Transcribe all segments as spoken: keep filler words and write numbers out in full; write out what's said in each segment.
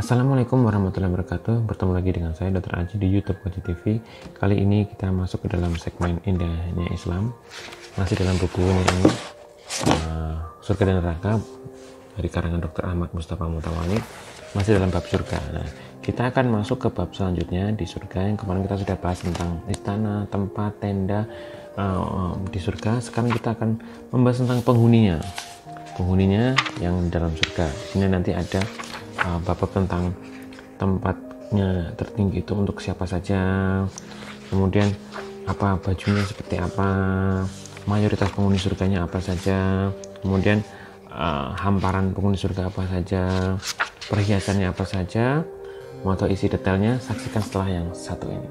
Assalamualaikum warahmatullahi wabarakatuh. Bertemu lagi dengan saya Dokter Aji di YouTube Koji T V. Kali ini kita masuk ke dalam segmen Indahnya Islam. Masih dalam buku ini, ini uh, Surga dan Neraka dari karangan Dokter Ahmad Mustafa Mutawali. Masih dalam bab surga. Nah, kita akan masuk ke bab selanjutnya di surga. Yang kemarin kita sudah bahas tentang istana, tempat, tenda uh, di surga. Sekarang kita akan membahas tentang penghuninya. Penghuninya yang dalam surga. Di sini nanti ada uh, bab tentang tempatnya tertinggi itu untuk siapa saja, kemudian apa bajunya seperti apa, mayoritas penghuni surganya apa saja, kemudian uh, hamparan penghuni surga apa saja, perhiasannya apa saja. Mau tahu isi detailnya, saksikan setelah yang satu ini.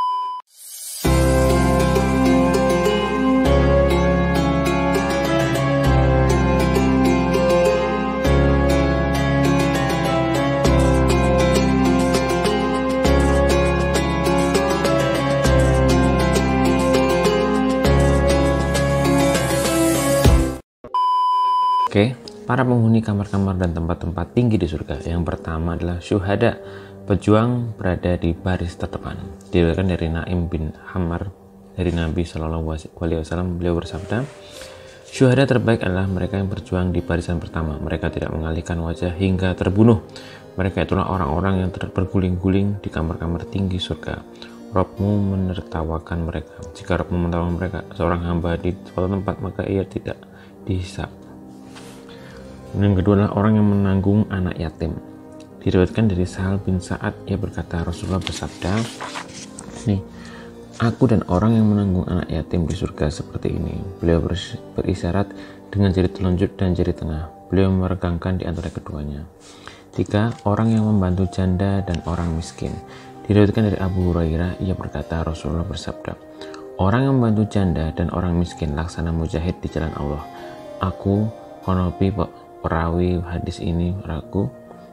Oke, para penghuni kamar-kamar dan tempat-tempat tinggi di surga. Yang pertama adalah syuhada, pejuang berada di baris terdepan. Diriwayatkan dari Naim bin Hammar dari Nabi Shallallahu Alaihi Wasallam, beliau bersabda, syuhada terbaik adalah mereka yang berjuang di barisan pertama. Mereka tidak mengalihkan wajah hingga terbunuh. Mereka itulah orang-orang yang berguling-guling di kamar-kamar tinggi surga. Robmu menertawakan mereka. Jika Robmu menertawakan mereka, seorang hamba di suatu tempat, maka ia tidak dihisab. Yang kedua adalah orang yang menanggung anak yatim. Diriwayatkan dari Sahal bin Sa'ad, ia berkata, Rasulullah bersabda, nih, aku dan orang yang menanggung anak yatim di surga seperti ini. Beliau berisyarat dengan jari telunjuk dan jari tengah. Beliau meregangkan di antara keduanya. Tiga, orang yang membantu janda dan orang miskin. Diriwayatkan dari Abu Hurairah, ia berkata, Rasulullah bersabda, orang yang membantu janda dan orang miskin laksana mujahid di jalan Allah. Aku konopi perawi hadis ini ragu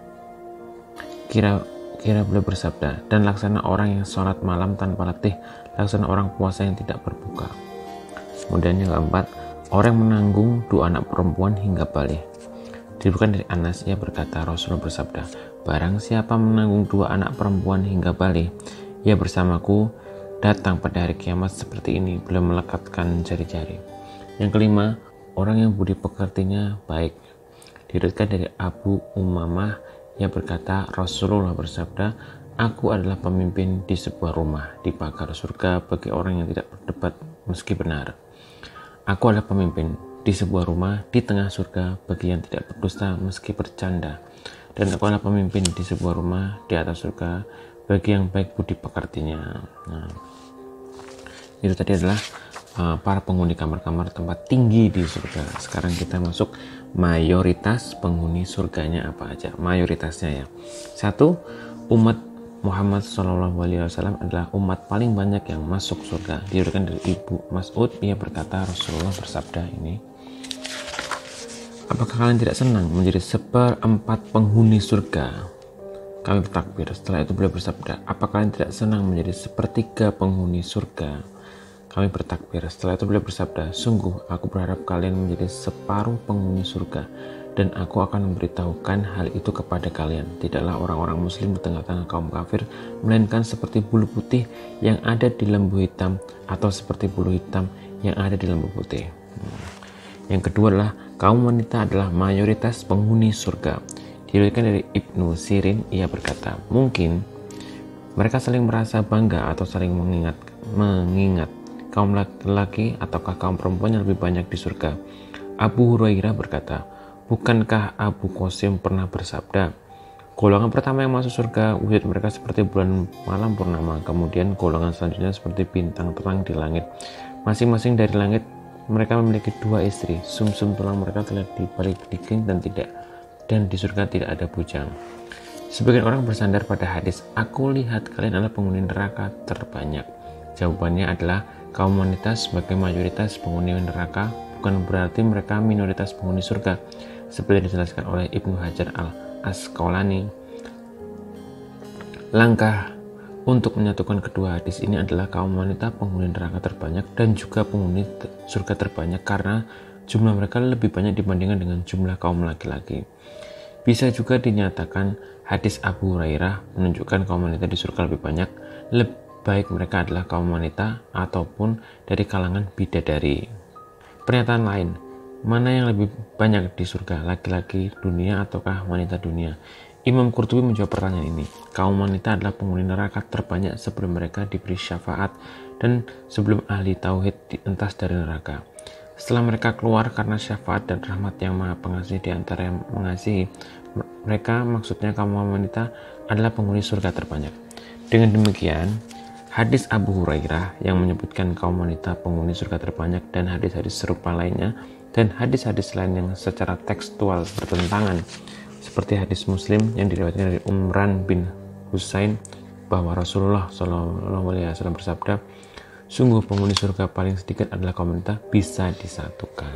kira kira beliau bersabda, dan laksana orang yang sholat malam tanpa letih, laksana orang puasa yang tidak berbuka. Kemudian yang keempat, orang yang menanggung dua anak perempuan hingga balik. Diriwayatkan dari Anas, ia berkata, Rasulullah bersabda, barang siapa menanggung dua anak perempuan hingga balik, ia bersamaku datang pada hari kiamat seperti ini. Beliau melekatkan jari-jari. Yang kelima, orang yang budi pekertinya baik. Diriwayatkan dari Abu Umamah, ia berkata, Rasulullah bersabda, aku adalah pemimpin di sebuah rumah di pagar surga bagi orang yang tidak berdebat meski benar. Aku adalah pemimpin di sebuah rumah di tengah surga bagi yang tidak berdusta meski bercanda. Dan aku adalah pemimpin di sebuah rumah di atas surga bagi yang baik budi pekertinya. Nah, itu tadi adalah uh, para penghuni kamar-kamar tempat tinggi di surga. Sekarang kita masuk mayoritas penghuni surganya apa aja. Mayoritasnya ya. Satu, umat Muhammad Shallallahu Alaihi Wasallam adalah umat paling banyak yang masuk surga. Diriwayatkan dari Ibu Mas'ud, ia berkata, Rasulullah bersabda ini, apakah kalian tidak senang menjadi seperempat penghuni surga? Kami bertakbir. Setelah itu beliau bersabda, apakah kalian tidak senang menjadi sepertiga penghuni surga? Kami bertakbir. Setelah itu beliau bersabda, sungguh aku berharap kalian menjadi separuh penghuni surga, dan aku akan memberitahukan hal itu kepada kalian. Tidaklah orang-orang muslim di tengah-tengah kaum kafir, melainkan seperti bulu putih yang ada di lembu hitam, atau seperti bulu hitam yang ada di lembu putih. Hmm. Yang kedua adalah kaum wanita adalah mayoritas penghuni surga. Diriwayatkan dari Ibnu Sirin, ia berkata, mungkin mereka saling merasa bangga atau saling mengingat mengingat kaum laki-laki ataukah kaum perempuan yang lebih banyak di surga. Abu Hurairah berkata, bukankah Abu Qasim pernah bersabda, golongan pertama yang masuk surga wujud mereka seperti bulan malam purnama, kemudian golongan selanjutnya seperti bintang terang di langit. Masing-masing dari langit mereka memiliki dua istri, sumsum tulang mereka terlihat di balik dinding dan tidak dan di surga tidak ada bujang. Sebagian orang bersandar pada hadis, aku lihat kalian adalah penghuni neraka terbanyak. Jawabannya adalah kaum wanita sebagai mayoritas penghuni neraka bukan berarti mereka minoritas penghuni surga, seperti dijelaskan oleh Ibnu Hajar al-Asqalani. Langkah untuk menyatukan kedua hadis ini adalah kaum wanita penghuni neraka terbanyak dan juga penghuni surga terbanyak karena jumlah mereka lebih banyak dibandingkan dengan jumlah kaum laki-laki. Bisa juga dinyatakan hadis Abu Hurairah menunjukkan kaum wanita di surga lebih banyak, lebih baik mereka adalah kaum wanita ataupun dari kalangan bidadari. Pernyataan lain, mana yang lebih banyak di surga, laki-laki dunia ataukah wanita dunia? Imam Qurtubi menjawab pertanyaan ini. Kaum wanita adalah penghuni neraka terbanyak sebelum mereka diberi syafaat dan sebelum ahli tauhid dientas dari neraka. Setelah mereka keluar karena syafaat dan rahmat yang maha pengasih di antara yang mengasihi mereka, maksudnya kaum wanita adalah penghuni surga terbanyak. Dengan demikian, hadis Abu Hurairah yang menyebutkan kaum wanita penghuni surga terbanyak dan hadis-hadis serupa lainnya dan hadis-hadis lain yang secara tekstual bertentangan seperti hadis Muslim yang diriwayatkan dari Umran bin Husain bahwa Rasulullah shallallahu alaihi wasallam bersabda, sungguh penghuni surga paling sedikit adalah kaum wanita bisa disatukan.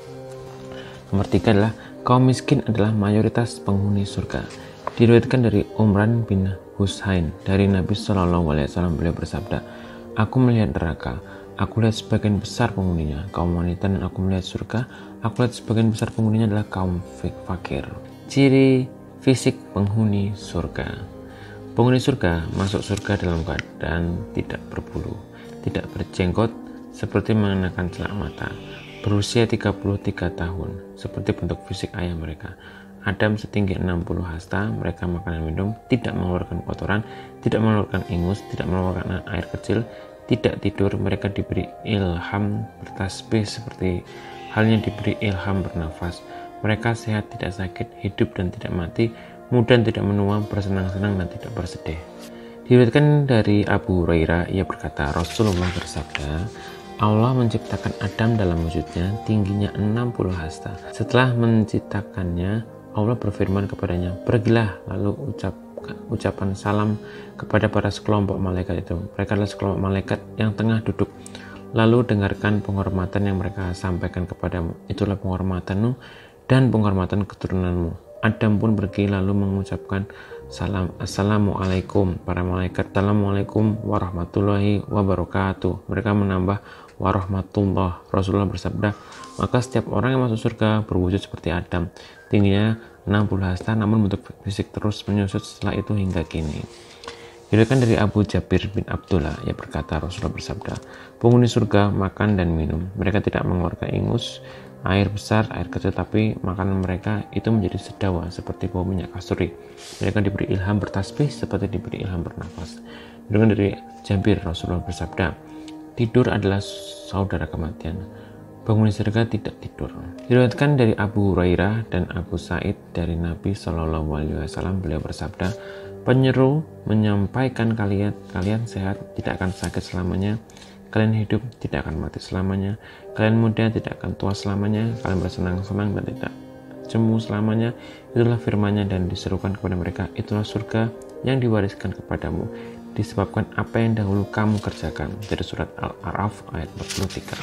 Nomor tiga adalah kaum miskin adalah mayoritas penghuni surga. Diriwayatkan dari Umran bin Husain dari Nabi Shallallahu Alaihi Wasallam, beliau bersabda, aku melihat neraka, aku lihat sebagian besar penghuninya kaum wanita, dan aku melihat surga, aku lihat sebagian besar penghuninya adalah kaum fakir. Ciri fisik penghuni surga. Penghuni surga masuk surga dalam keadaan tidak berbulu, tidak berjenggot seperti mengenakan celak mata, berusia tiga puluh tiga tahun seperti bentuk fisik ayah mereka. Adam setinggi enam puluh hasta, mereka makan dan minum, tidak mengeluarkan kotoran, tidak mengeluarkan ingus, tidak mengeluarkan air kecil, tidak tidur, mereka diberi ilham bertasbih seperti halnya diberi ilham bernafas. Mereka sehat, tidak sakit, hidup dan tidak mati, muda dan tidak menua, bersenang-senang dan tidak bersedih. Diriwayatkan dari Abu Hurairah, ia berkata, Rasulullah bersabda, Allah menciptakan Adam dalam wujudnya tingginya enam puluh hasta. Setelah menciptakannya, Allah berfirman kepadanya, pergilah, lalu ucap, ucapan salam kepada para sekelompok malaikat itu. Mereka adalah sekelompok malaikat yang tengah duduk. Lalu dengarkan penghormatan yang mereka sampaikan kepadamu. Itulah penghormatanmu dan penghormatan keturunanmu. Adam pun pergi lalu mengucapkan salam, assalamualaikum. Para malaikat, assalamualaikum warahmatullahi wabarakatuh. Mereka menambah warahmatullah. Rasulullah bersabda, maka setiap orang yang masuk surga berwujud seperti Adam, tingginya enam puluh hasta, namun bentuk fisik terus menyusut setelah itu hingga kini. Diriwayatkan dari Abu Jabir bin Abdullah, ia berkata, Rasulullah bersabda, penghuni surga makan dan minum, mereka tidak mengeluarkan ingus, air besar, air kecil, tapi makanan mereka itu menjadi sedawa seperti bau minyak kasturi. Mereka diberi ilham bertasbih seperti diberi ilham bernafas. Diriwayatkan dari Jabir, Rasulullah bersabda, tidur adalah saudara kematian, penghuni surga tidak tidur. Diriwayatkan dari Abu Hurairah dan Abu Sa'id dari Nabi Shallallahu Alaihi Wasallam, beliau bersabda, penyeru menyampaikan kalian kalian sehat, tidak akan sakit selamanya, kalian hidup, tidak akan mati selamanya, kalian muda, tidak akan tua selamanya, kalian bersenang-senang dan tidak jemu selamanya. Itulah firman-Nya dan diserukan kepada mereka, itulah surga yang diwariskan kepadamu disebabkan apa yang dahulu kamu kerjakan. Dari surat Al-A'raf ayat empat puluh tiga.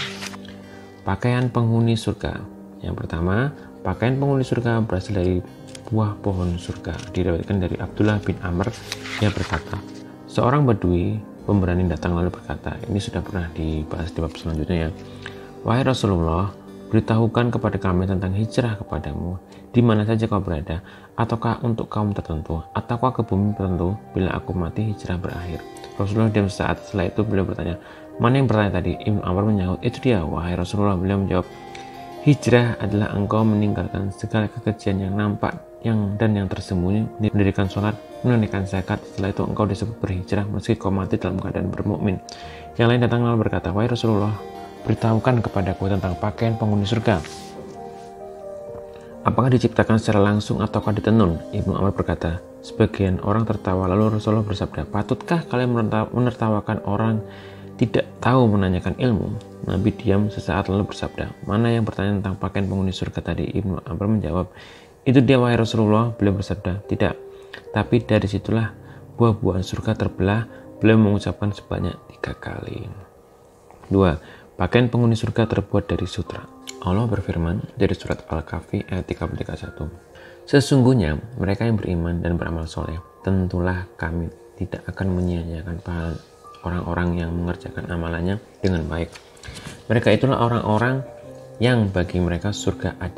Pakaian penghuni surga. Yang pertama, pakaian penghuni surga berasal dari buah pohon surga. Diriwayatkan dari Abdullah bin Amr, yang berkata, seorang badui pemberani datang lalu berkata, ini sudah pernah dibahas di bab selanjutnya ya, wahai Rasulullah, beritahukan kepada kami tentang hijrah kepadamu, di mana saja kau berada, ataukah untuk kaum tertentu, ataukah ke bumi tertentu, bila aku mati hijrah berakhir. Rasulullah diam sesaat, setelah itu beliau bertanya, mana yang bertanya tadi? Ibnu Amr menyahut, itu dia, wahai Rasulullah. Beliau menjawab, hijrah adalah engkau meninggalkan segala kekejian yang nampak yang dan yang tersembunyi, mendirikan sholat, menunaikan zakat. Setelah itu engkau disebut berhijrah meski kau mati dalam keadaan bermukmin. Yang lain datang lalu berkata, wahai Rasulullah, beritahukan kepadaku tentang pakaian penghuni surga. Apakah diciptakan secara langsung ataukah ditenun? Ibnu Amr berkata, sebagian orang tertawa. Lalu Rasulullah bersabda, patutkah kalian menertawakan orang tidak tahu menanyakan ilmu? Nabi diam sesaat lalu bersabda, mana yang bertanya tentang pakaian penghuni surga tadi? Ibnu Amr menjawab, itu dia wahai Rasulullah. Beliau bersabda, tidak, tapi dari situlah buah-buahan surga terbelah. Beliau mengucapkan sebanyak tiga kali. Dua, pakaian penghuni surga terbuat dari sutra. Allah berfirman dari surat Al-Kahfi ayat tiga puluh tiga ayat satu, sesungguhnya mereka yang beriman dan beramal soleh, tentulah kami tidak akan menyia-nyiakan pahala orang-orang yang mengerjakan amalannya dengan baik. Mereka itulah orang-orang yang bagi mereka surga Aden,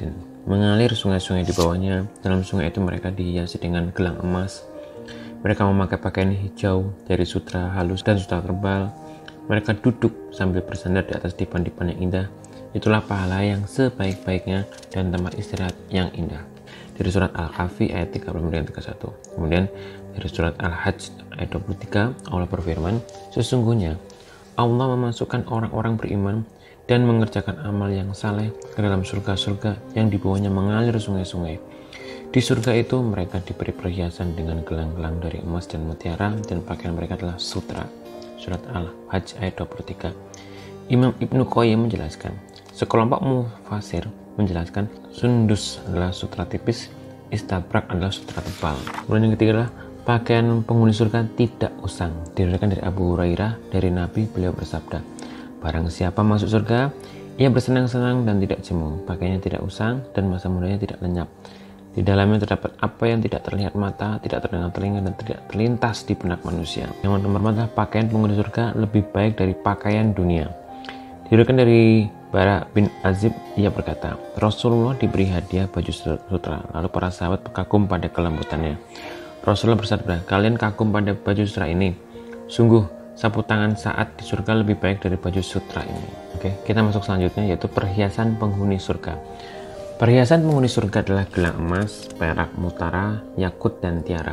mengalir sungai-sungai di bawahnya. Dalam sungai itu mereka dihiasi dengan gelang emas. Mereka memakai pakaian hijau dari sutra halus dan sutra tebal. Mereka duduk sambil bersandar di atas dipan-dipan yang indah. Itulah pahala yang sebaik-baiknya dan tempat istirahat yang indah. Dari surat Al-Kahfi ayat tiga puluh tiga puluh satu. Kemudian dari surat Al-Hajj ayat dua puluh tiga, Allah berfirman, sesungguhnya Allah memasukkan orang-orang beriman dan mengerjakan amal yang saleh ke dalam surga-surga yang di bawahnya mengalir sungai-sungai. Di surga itu mereka diberi perhiasan dengan gelang-gelang dari emas dan mutiara, dan pakaian mereka adalah sutra. Surat Al-Hajj ayat dua puluh tiga. Imam Ibnu Qayyim menjelaskan, sekelompok mufasir menjelaskan sundus adalah sutra tipis, istabrak adalah sutra tebal. Kemudian yang ketiga adalah pakaian penghuni surga tidak usang. Diriwayatkan dari Abu Hurairah dari Nabi, beliau bersabda, barang siapa masuk surga, ia bersenang-senang dan tidak jemu, pakaiannya tidak usang dan masa mudanya tidak lenyap. Di dalamnya terdapat apa yang tidak terlihat mata, tidak terdengar telinga, dan tidak terlintas di benak manusia. Yang nomor empat adalah pakaian penghuni surga lebih baik dari pakaian dunia. Diriwayatkan dari Bara bin Azib, ia berkata, Rasulullah diberi hadiah baju sutra, lalu para sahabat kagum pada kelembutannya. Rasulullah bersabda, kalian kagum pada baju sutra ini. Sungguh, sapu tangan saat di surga lebih baik dari baju sutra ini. Oke, kita masuk selanjutnya, yaitu perhiasan penghuni surga. Perhiasan penghuni surga adalah gelang emas, perak, mutara, yakut, dan tiara.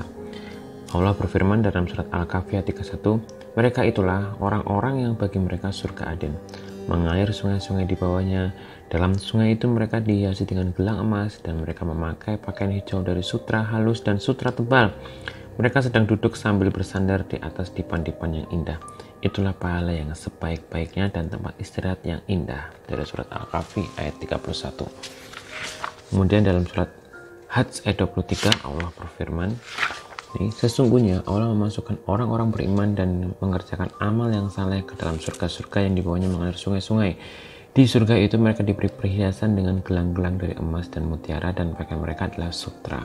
Allah berfirman dalam surat Al-Kahfi ayat tiga puluh satu, mereka itulah orang-orang yang bagi mereka surga Aden, mengalir sungai-sungai di bawahnya. Dalam sungai itu mereka dihiasi dengan gelang emas, dan mereka memakai pakaian hijau dari sutra halus dan sutra tebal. Mereka sedang duduk sambil bersandar di atas dipan-dipan yang indah. Itulah pahala yang sebaik-baiknya dan tempat istirahat yang indah. Dari surat Al-Kahfi ayat tiga puluh satu. Kemudian dalam surat Hajj ayat dua puluh tiga, Allah berfirman, ini, sesungguhnya Allah memasukkan orang-orang beriman dan mengerjakan amal yang saleh ke dalam surga-surga yang di bawahnya mengalir sungai-sungai. Di surga itu mereka diberi perhiasan dengan gelang-gelang dari emas dan mutiara, dan pakaian mereka adalah sutra.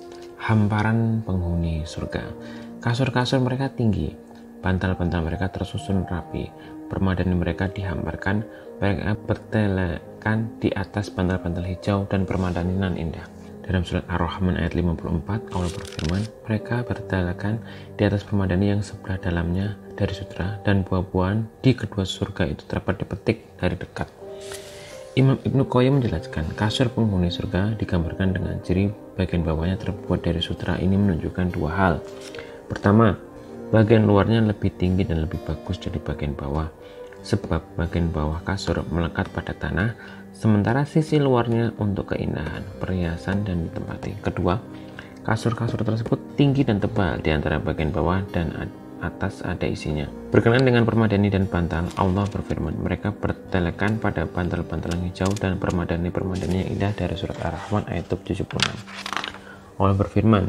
Hamparan penghuni surga. Kasur-kasur mereka tinggi, bantal-bantal mereka tersusun rapi, permadani mereka dihamparkan, mereka bertelekan di atas bantal-bantal hijau dan permadani nan indah. Dalam surat Ar-Rahman ayat lima puluh empat, Allah berfirman, mereka bertelekan di atas permadani yang sebelah dalamnya dari sutra, dan buah-buahan di kedua surga itu dapat dipetik dari dekat. Imam Ibnu Qayyim menjelaskan, kasur penghuni surga digambarkan dengan ciri bagian bawahnya terbuat dari sutra. Ini menunjukkan dua hal. Pertama, bagian luarnya lebih tinggi dan lebih bagus dari bagian bawah, sebab bagian bawah kasur melekat pada tanah, sementara sisi luarnya untuk keindahan, perhiasan, dan ditempati. Kedua, kasur-kasur tersebut tinggi dan tebal, di antara bagian bawah dan atas ada isinya. Berkenaan dengan permadani dan bantal, Allah berfirman, mereka bertelekan pada bantal-bantal yang hijau dan permadani-permadani yang indah. Dari surat Ar-Rahman ayat tujuh puluh enam. Allah berfirman,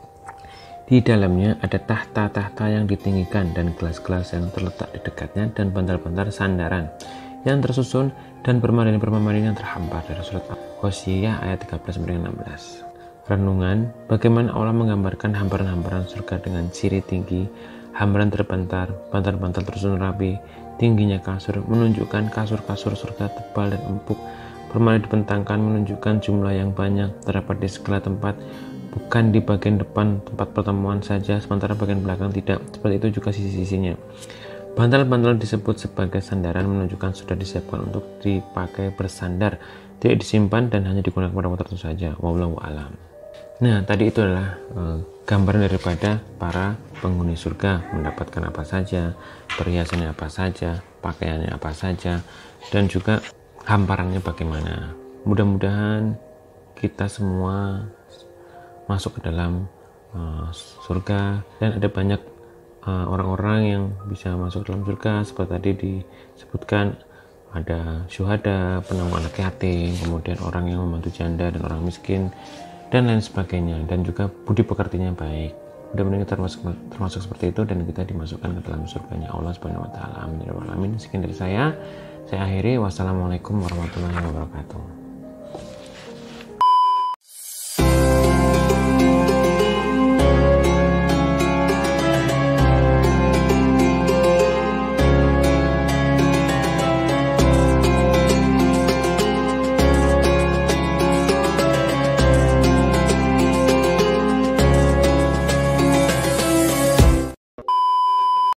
di dalamnya ada tahta-tahta yang ditinggikan dan gelas-gelas yang terletak di dekatnya, dan bantal-bantal sandaran yang tersusun, dan permadani-permadani yang terhampar. Dari surat Al-Ghasyiyah ayat tiga belas sampai enam belas. Renungan, bagaimana Allah menggambarkan hamparan-hamparan surga dengan ciri tinggi, hamparan terbentar, bantal-bantal tersusun rapi, tingginya kasur menunjukkan kasur-kasur surga tebal dan empuk, permadani dibentangkan menunjukkan jumlah yang banyak, terdapat di segala tempat, bukan di bagian depan tempat pertemuan saja, sementara bagian belakang tidak. Seperti itu juga sisi-sisinya. Bantal-bantal disebut sebagai sandaran menunjukkan sudah disiapkan untuk dipakai bersandar, tidak disimpan dan hanya digunakan pada waktu tertentu saja. Wallahu a'lam. Nah, tadi itu adalah uh, gambaran daripada para penghuni surga mendapatkan apa saja, perhiasannya apa saja, pakaiannya apa saja, dan juga hamparannya bagaimana. Mudah-mudahan kita semua masuk ke dalam uh, surga, dan ada banyak uh, orang-orang yang bisa masuk ke dalam surga. Seperti tadi disebutkan, ada syuhada, penanggung anak yatim, kemudian orang yang membantu janda dan orang miskin, dan lain sebagainya, dan juga budi pekertinya baik. Mudah-mudahan kita termasuk, termasuk seperti itu, dan kita dimasukkan ke dalam surganya Allah Subhanahu wa taala. Amin ya rabbal alamin. Sekian dari saya. Saya akhiri. Wassalamualaikum warahmatullahi wabarakatuh.